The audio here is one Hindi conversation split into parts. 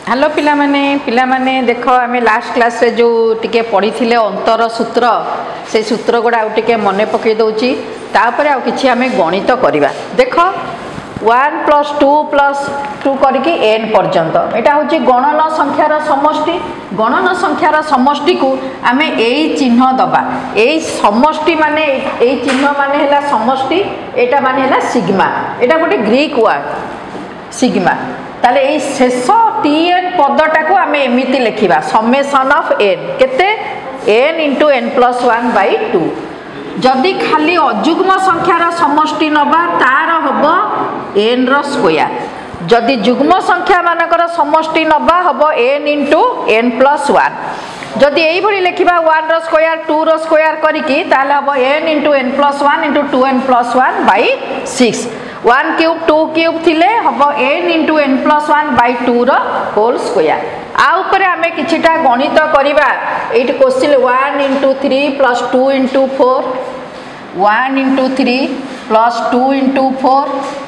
हेलो पिलामाने देख आम लास्ट क्लास रे जो टिके पढ़ी थे अंतर सूत्र से सूत्र गुड़ा आउ टिके मन पकई दौची तापर आउ किछि आमे गणित करवा देख 1 + 2 करके n पर्यंत यहाँ हूँ गणन संख्यार समष्टि गणन संख्यार समष्टि को आम यही चिन्ह दबा यही समष्टि माने यही चिन्ह माने है समष्टि एटा माने है सिग्मा एटा गोटे ग्रीक वर्ड सिग्मा ताले ए शेष tn पदटा को आम एमती लिखा समेसन ऑफ n केते n इंटू n+1/2 जदि खाली अजुग्म संख्यार समष्टि नबा तार हम n रो स्क्वायर जदि जुग्म संख्या मानकर समष्टि नबा हम n इंटू n+1 जदि यही लिखा 1 रो स्क्वायर 2 रो स्क्वायर करिकी ताले हम n into n+1 into 2n+1/6 1 cube 2 cube थिले हम n इंटू n+1/2 रो होल स्क्वायर आउपरे आमे किछिटा गणित करिबा एट question 1 into 3 plus 2 into 4 1 into 3 plus 2 into 4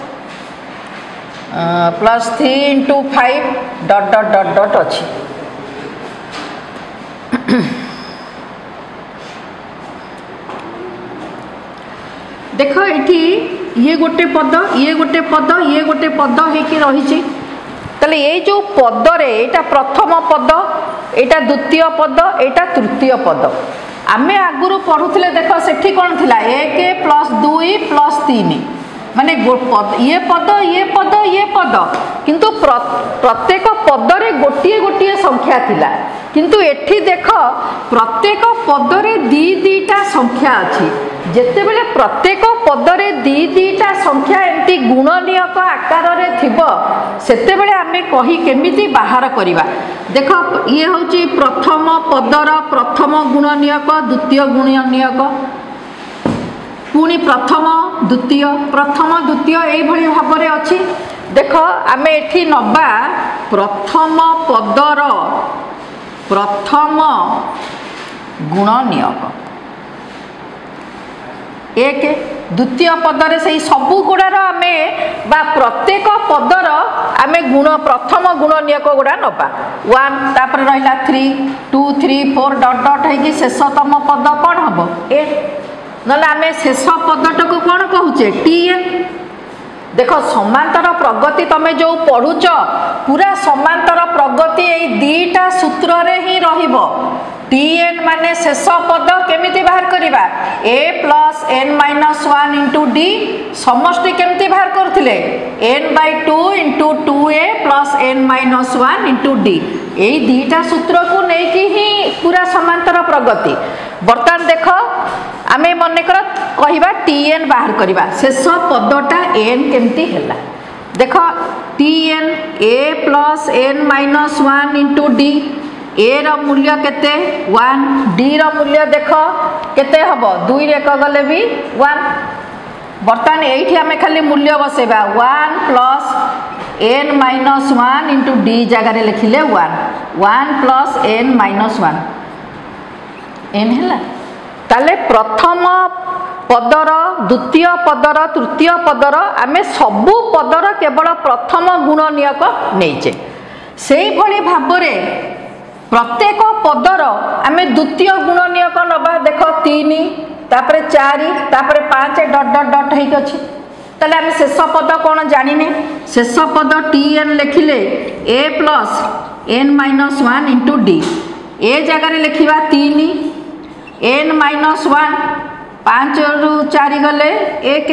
plus 3 into 5 dot dot dot dot अच्छी देख ये ये गोटे पद ये गोटे पद ये गोटे पद होकर रही ताले ये जो पद रे एटा प्रथम पद एटा द्वितीय पद एटा तृतीय पद आमे आगुरु पढ़ुले देख सेठी कौन थिला 1 + 2 + 3 माने ये पद ये पद ये पद किंतु प्रत्येक पदरे गोटे गोटे संख्या थिला किंतु एठी देख प्रत्येक पदरे दीटा संख्या अच्छी जेते बेले प्रत्येक पदरे दीटा संख्या एमती गुणनीयक आकार रे थिबो सेते बेले आमे कही केमिति बाहर करिबा देख ये होची प्रथम पदर प्रथम गुणनीयक द्वितीय गुणनीयक पुणी प्रथम द्वितीय यही भाव में अच्छी देख आमे एठी नबा प्रथम पदर प्रथम गुणनीयक एक द्वितीय पदर से सबू गुड़ार आमे बा प्रत्येक पदर आमे गुण प्रथम गुणनीयक गुड़ा नबा 1 तापर रहिला 3 2 3 4 डॉट डॉट है शेषतम पद कौन हम ए नले आमे शेष पदटा को कौन कहूचे tn देख समांतर प्रगति तमे जो पढ़ुच पूरा समांतर प्रगति यही दीटा सूत्र रे ही रहिबो tn माने शेष पद केमिति बाहर करिबा a + n-1 इंटू d समष्टि केमिति बाहर करथिले n/2 into 2a + n-1 into d यही दीटा सूत्र को नेकी ही पूरा समांतर प्रगति बर्तमान देख आमे मन कर कहिबा tn बाहर करिबा शेष पदटा n केमिति हैला देख tn a + n-1 into d ए रो मूल्य केते 1 d रो मूल्य देख केते हबो 2 रे क गले भी 1 बर्तमान एठी हमें खाली मूल्य बसेबा 1 + n-1 इंटू d जगह रे लिखिले 1 + n-1 n हैला ताले प्रथम पदर द्वितीय पदर तृतीय पदर आमे सबु पदर केवल प्रथम गुणनीयक नहींचे से भली भाबरे प्रत्येक पदर आमे द्वितीय गुणनीयक नबा देख 3 तापरे 4 तापरे 5 डॉट डॉट डॉट है अच्छी ताले आमे शेष पद कौन जानिने शेष पद tn लिखिले a + n-1 इंटू d ए जगह रे लिखिबा 3 n-1 5 रु 4 गले 1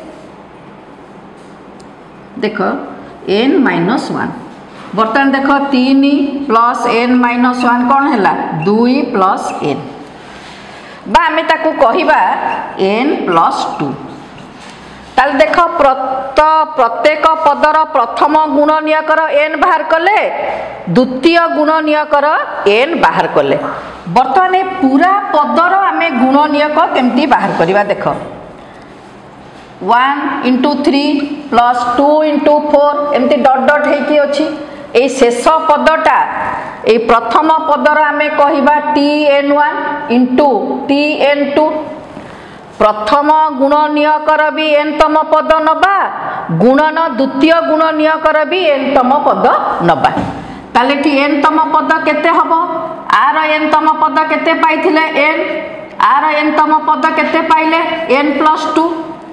देख n-1 बर्तमान देख 3 + n-1 कौन है 2 + n बा आमे ताकू कहिबा n+2 ताल देख प्रत्येक पदर प्रथम गुणनीयकर n बाहर कले द्वितीय गुणनीयकर n बाहर कले बर्तमान पूरा पदर आमे गुणनीयक केमती बाहर करिबा देख 1 इंटू 3 प्लस 2 इंटू 4 एमती डॉट डॉट है अच्छी ए शेष पदटा ए प्रथम पदर आमे कहिबा tn1 इंटू tn2 प्रथम गुणनीयकर भी n तम पद नबा गुणन द्वितीय गुणनीयकर भी n तम पद नबा ताले टी n तम पद केते हबो आर n तम पद केते पाइथिले n आर n तम पद केते पाइले n + 2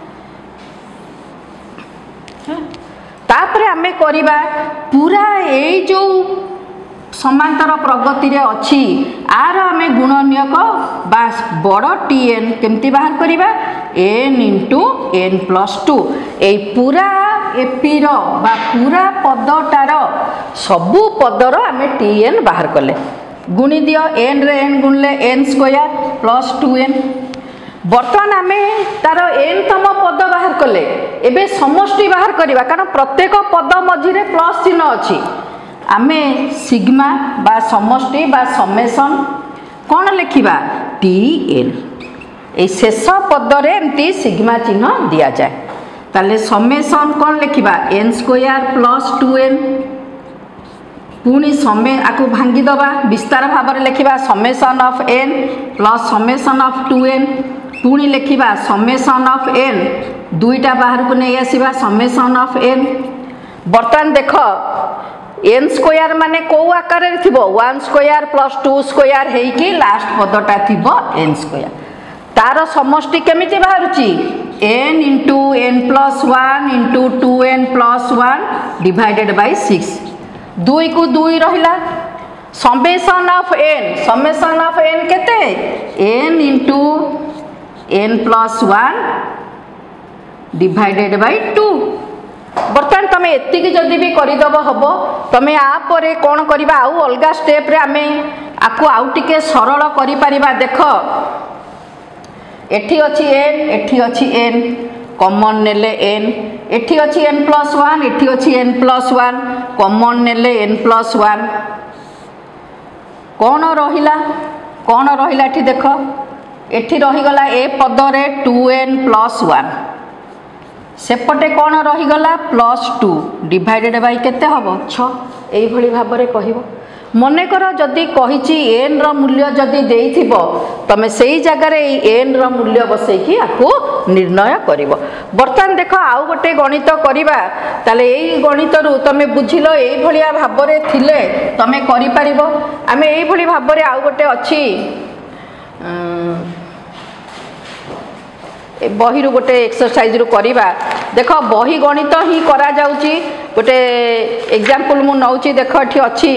तापरे आमे करिबा पूरा एई जो समांतर प्रगति रे अछि आर आमे गुणनियक बा बड़ tn केमती बाहर करिबा n * n + 2 एई पूरा एपी रो बा पूरा पदटार सबु पदर आमे tn बाहर कले गुणी दियो n रे n गुणले n² + 2n बर्तमान आमे तार n तम पद बाहर कले एबे समष्टि बाहर करिबा कारण प्रत्येक पद मझिरे प्लस चिन्ह अछि आमे सिग्मा बा समष्टि बा समेशन कोन लिखिबा tn ए शेष पद रे एमती सिग्मा चिन्ह दिया जाय ताले समेशन कोन लिखिबा n² + 2n पुणी समे आकु भांगी दबा विस्तार भाव में लिखिबा summation of n plus summation of 2n पुणी लिखिबा समेशन ऑफ n दुईटा बाहर को नहीं आसीबा समेशन ऑफ n बर्तमान देख n² माने को आकार रे थिबो 1² + 2² हेकी लास्ट पदटा थिबो n² तार समष्टि केमिति बाहरुची n * n + 1 * 2n + 1 divided by 6 2 को 2 रहिला समेशन ऑफ n केते n * n + 1 डिवाइडेड बाय 2 बर्तमान तमे एतिकी जदि भी करिदब हबो तमे आ परे कोन करिबा आउ अलगा स्टेप रे आमे आकु आउ टिके सरल करि परिबा देखो एठी अछि n एठी अछि n कॉमन नेले n एठी अछि n + 1 एठी अछि n + 1 कॉमन नेले n + 1 कोन रहिला एठी देखो एठी रहि गला ए पद रे 2n + 1 सेपटे कोन रहि गला +2 डिवाइडेड बाय केते हबो 6 एई भली भाव रे कहिबो मने करो जदि कहिची n रो मूल्य जदि देइथिबो तमे सेई जगह रे n रो मूल्य बसै कि आकु निर्णय करिवो बर्तमान देखो आउ गोटे गणित करिबा ताले एई गणित रु तमे बुझिलो एई भलिया भाव रे थिले तमे करि परिबो आमे एई भली भाव रे आउ गोटे अछि बही रु गोटे एक्सरसाइज रु करिबा देखो बही गणित ही करा जाउची गोटे एग्जांपल मु नउची देखो एठी अछि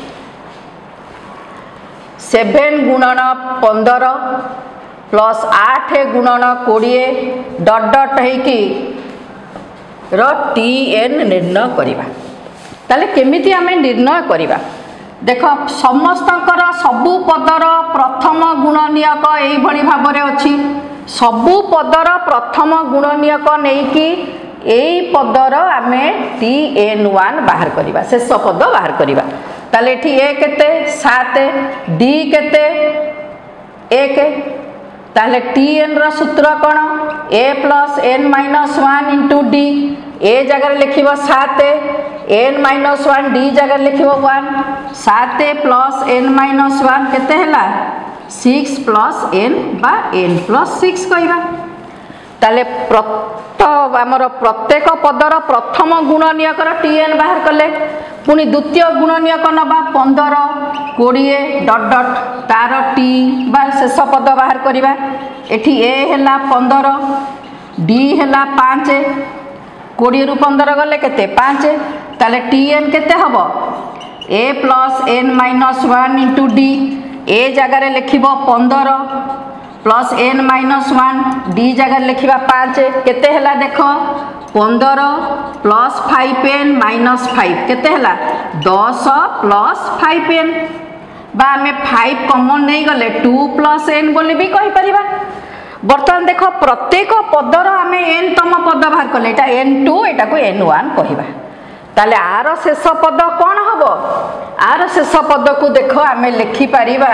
7 गुणन 15 प्लस 8 गुणन 20 डॉट डॉट हेकी रो tn निर्णय करिबा ताले केमिति आमे निर्णय करिबा देखो समस्तकर सबु पदर प्रथम गुणनियक एई भली भाव रे अछि सबु पदर प्रथम गुणनियक नेकी एई पदर आमे tn1 बाहर करिबा शेष पद बाहर करिबा ताले एठी a केते 7 d केते 1 ताले tn रो सूत्र कोन a + n - 1 * d a जगह लिखिबो 7 n - 1 d जगह लिखिबो 1 7 + n - 1 केते हैला 6 + n बा n + 6 कहबा ताले आमर प्रत्येक पदर प्रथम गुणनियकर tn बाहर कले पुणी द्वितीय गुणनियक नबा 15 20 डॉट डॉट तार t बा शेष पद बाहर करिबा एठी a हैला 15 d हैला 5 20 रु 15 गले केते 5 ताले tn केते हबो a + n - 1 * d a जगह रे लिखिबो 15 प्लस n - 1 d जगह लिखिबा 5 केते हैला देखो 15 प्लस 5n - 5 केते हैला 10 प्लस 5n बा हमें 5 कॉमन नहीं गले 2 + n बोली भी कहि परिबा बर्तमान देखो प्रत्येक पदर आमे n तम पद बाहर कले एटा n2 एटा को n1 कहिबा ताले आर शेष पद कोन हबो आर शेष पद को देखो आमे लिखि परिबा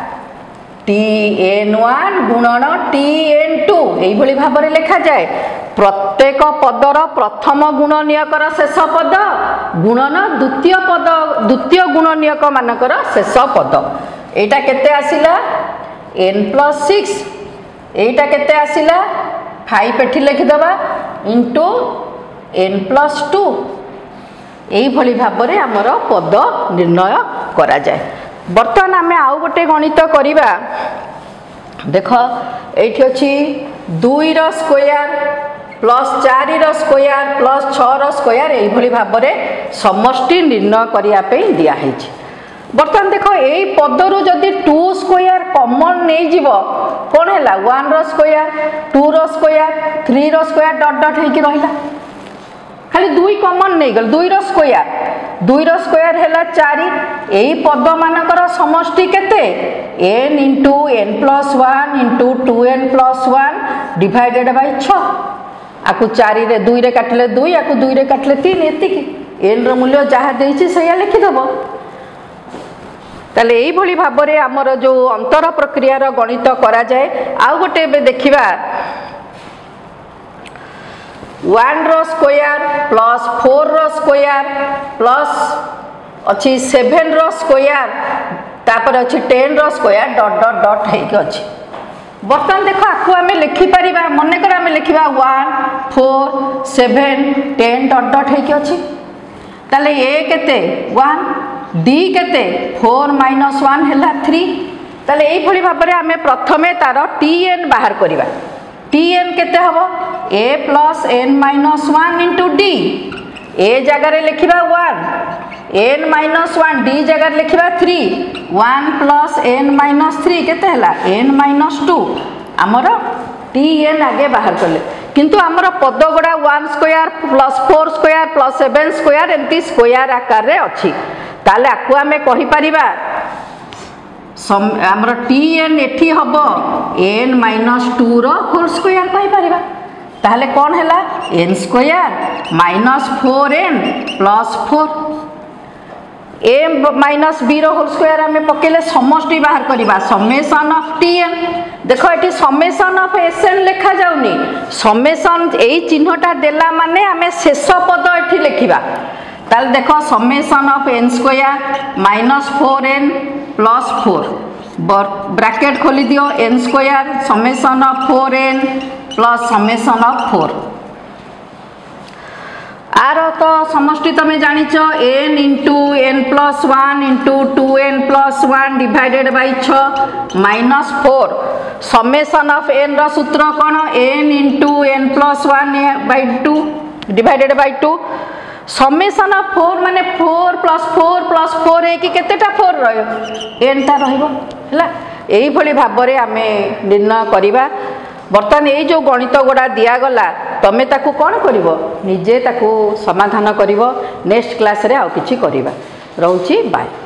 tn1 गुणन tn2 एई भली भाव रे लिखा जाए प्रत्येक पदर प्रथम गुणनियकर शेष पद गुणन द्वितीय गुणनियक मानकर शेष पद एटा केते आसिला n + 6 एटा केते आसिला 5 एठी लिखि दबा * n + 2 एइभली भाबरे आमर पद निर्णय करा जाए। बर्तमान आमे आउ गोटे गणित करिबा। देख एठी अछि 2 रो स्क्वायर प्लस 4 रो स्क्वायर प्लस 6 रो स्क्वायर एइभली भाबरे समष्टि निर्णय करिया पे दिया हेछि। बर्तमान देख यही पदरु जदि 2 स्क्वायर कॉमन नहीं जीव कौन है 1 रो स्क्वायर 2 रो स्क्वायर 3 रो स्क्वायर डॉट डॉट होइकी रहिला खाली 2 कॉमन नहीं गल 2 रो स्क्वायर हैला 4 यही पद मानकर समष्टि केते n into n plus 1 into 2n plus 1 divided by 6 आकु 4 रे 2 रे काटले 2 आकु 2 रे काटले 3 एतिकी n रो मूल्य जहाँ देइछि सैया लिखि दबो। ताले एई भली भाबरे हमर जो अंतर प्रक्रिया रो गणित करा जाए। आउ गोटे बे देखिबा 1 रो स्क्वायर प्लस 4 रो स्क्वायर प्लस अछि 7 रो स्क्वायर तापर अछि 10 रो स्क्वायर डॉट डॉट डॉट हेक अछि। बर्तमान देखो आखु आमे लिखि परिबा मने कर आमे लिखिबा 1 4 7 10 डॉट डॉट हेक अछि। ताले ए केते 1 डी केते 4 माइनस 1 हैला 3 ताले एई भली भाबरे आमे प्रथमे तार tn बाहर करिबा। tn केते हबो a plus n minus 1 into d a जगह रे लिखिबा 1 n माइनस 1 d जगह रे लिखिबा 3 1 प्लस n माइनस 3 केते हैला n माइनस 2 हमर tn आगे बाहर करले किंतु हमर पद गुडा 1 square plus 4 square plus 7 square एंती स्क्वायर आकार रे अछि। ताले आकु आमे कहि परिबा हमर tn एठी हबो n माइनस 2 रो होल स्क्वायर कहि परिबा। ताले कोन हैला n square minus 4n plus 4 a minus b रो होल स्क्वायर आमे पकेले समष्टि बाहर करिबा समेशन ऑफ tn। देखो एठी समेशन ऑफ sn लिखा जाउनी समेशन एई चिन्हटा देला माने आमे शेष पद एठी लिखिबा। ताल देखो summation of n square minus 4n plus 4 bracket खोली दियो n square summation of 4n plus summation of 4 आर तो समष्टि तमे जानिच n into n plus 1 into 2n plus 1 divided by 6 minus 4 summation of n रो सूत्र कोन n into n plus 1 by 2 divided by 2 summation of 4 माने 4 प्लस 4 प्लस 4 है कि केतेटा 4 रहियो n टा रहिबो हला। एई भली भाबरे आमे निर्णय करिबा। बर्तमान ये जो गणित गुड़ा दिया गला तमे ताकू कौन करिवो निजे ताकू समाधान करिवो नेक्स्ट क्लास रे आउ किछि करिबा। रहउची बाय।